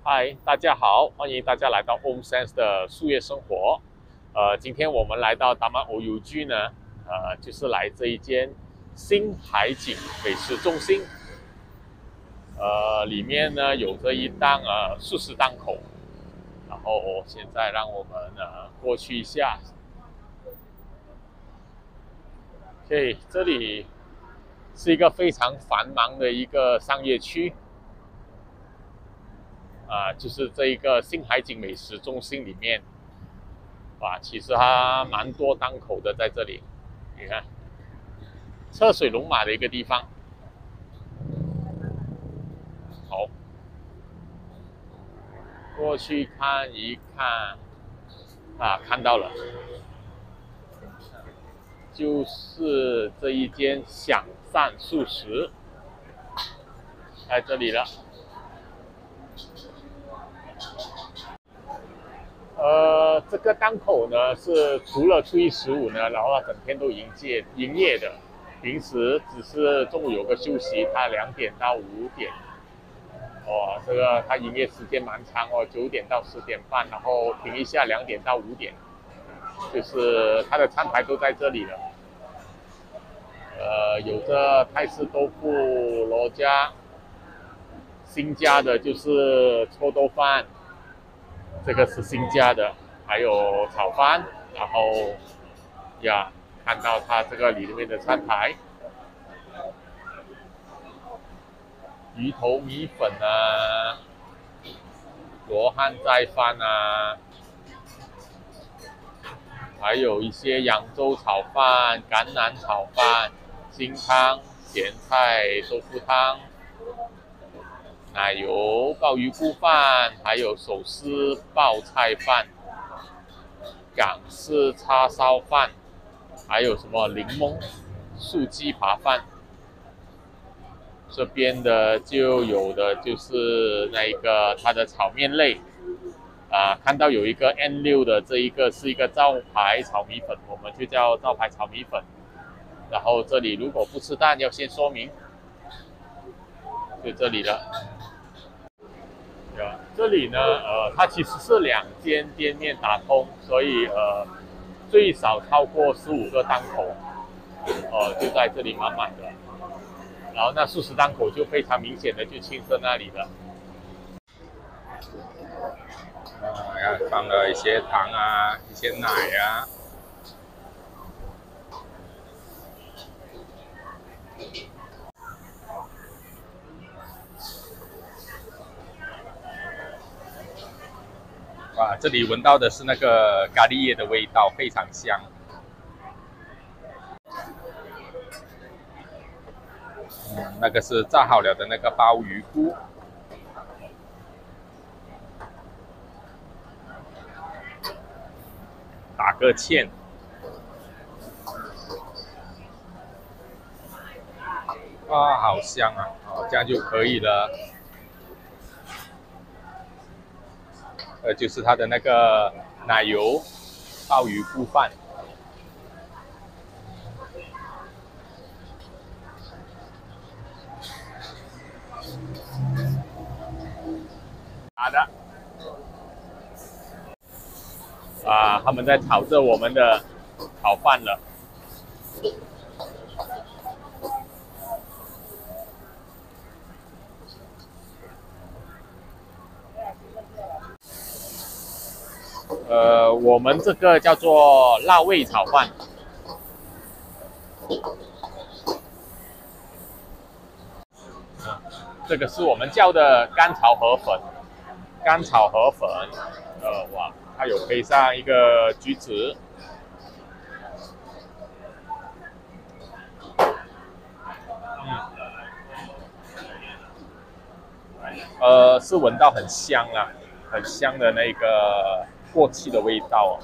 嗨，大家好，欢迎大家来到 Home Sense 的树叶生活。今天我们来到达曼欧游居呢，就是来这一间新海景美食中心。里面呢有着一档素食档口，然后现在让我们过去一下。OK，这里是一个非常繁忙的一个商业区。就是这一个新海景美食中心里面，其实它蛮多档口的在这里。你看，车水龙马的一个地方。好，过去看一看，看到了，就是这一间享善素食，在这里了。这个档口呢是除了初一十五呢，然后它整天都营业的，平时只是中午有个休息，它2点到5点。这个它营业时间蛮长哦，9点到10点半，然后停一下2点到5点，就是它的餐牌都在这里了。有着泰式豆腐、罗家，新加的就是臭豆饭。这个是新加的，还有炒饭，然后看到它这个里面的餐牌，鱼头米粉罗汉斋饭还有一些扬州炒饭、橄榄炒饭、清汤、咸菜豆腐汤、奶油鲍鱼菇饭，还有手撕爆菜饭、港式叉烧饭，还有什么柠檬素鸡扒饭。这边的就有的就是那个它的炒面类，看到有一个 N6的，这一个是一个招牌炒米粉，我们就叫招牌炒米粉。然后这里如果不吃蛋要先说明，就这里了。这里呢，它其实是2间店面打通，所以最少超过15个档口，就在这里满满的。然后那素食档口就非常明显的就青色那里了。放了一些糖一些奶这里闻到的是那个咖喱叶的味道，非常香。那个是炸好了的那个鲍鱼菇。打个芡。好香啊！这样就可以了。就是它的那个奶油鲍鱼菇饭。好的。他们在炒着我们的炒饭了。我们这个叫做辣味炒饭。这个是我们叫的干炒河粉。干炒河粉，它有配上一个橘子。是闻到很香很香的那个过气的味道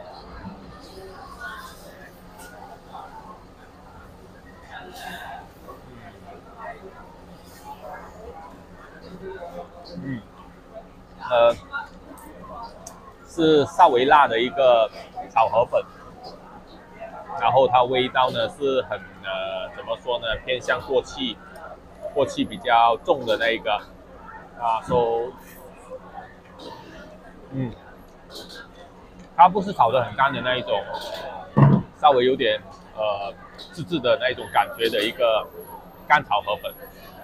是稍微辣的一个炒河粉，然后它味道呢是很怎么说呢，偏向过气比较重的那一个嗯，它不是炒的很干的那一种，稍微有点自制的那一种感觉的一个干炒河粉。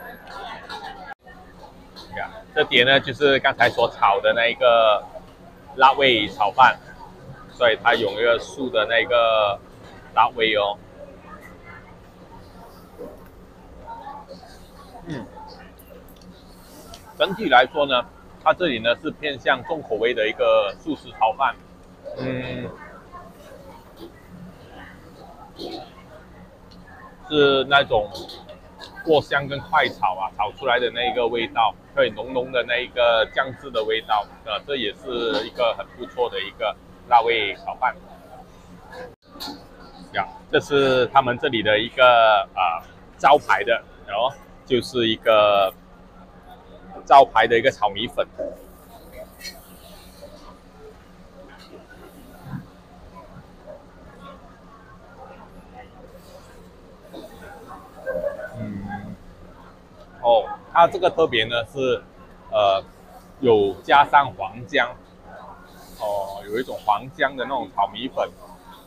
这碟呢就是刚才所炒的那一个辣味炒饭，所以它有一个素的那个辣味哦。整体来说呢，它这里呢是偏向重口味的一个素食炒饭。是那种过香跟快炒啊，炒出来的那个味道，会浓浓的那一个酱汁的味道，这也是一个很不错的一个辣味炒饭。这是他们这里的一个招牌的，就是一个招牌的一个炒米粉。它这个特别呢是有加上黄姜，有一种黄姜的那种炒米粉。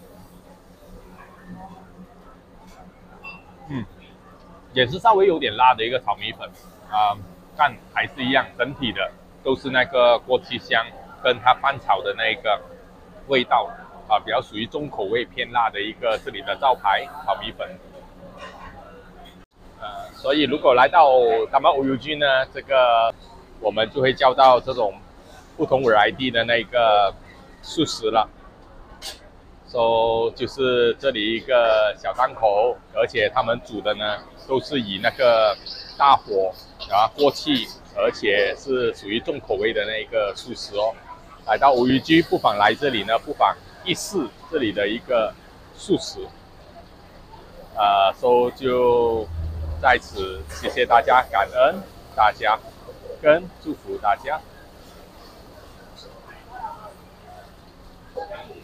也是稍微有点辣的一个炒米粉但还是一样，整体的都是那个锅气香跟它翻炒的那个味道比较属于重口味偏辣的一个这里的招牌炒米粉。所以如果来到他们 OUG 呢，这个我们就会叫到这种不同 variety 的那个素食了。就是这里一个小档口，而且他们煮的呢都是以那个大火过气，而且是属于重口味的那个素食哦。来到OUG不妨来这里呢，不妨一试这里的一个素食。就在此谢谢大家，感恩大家，跟祝福大家。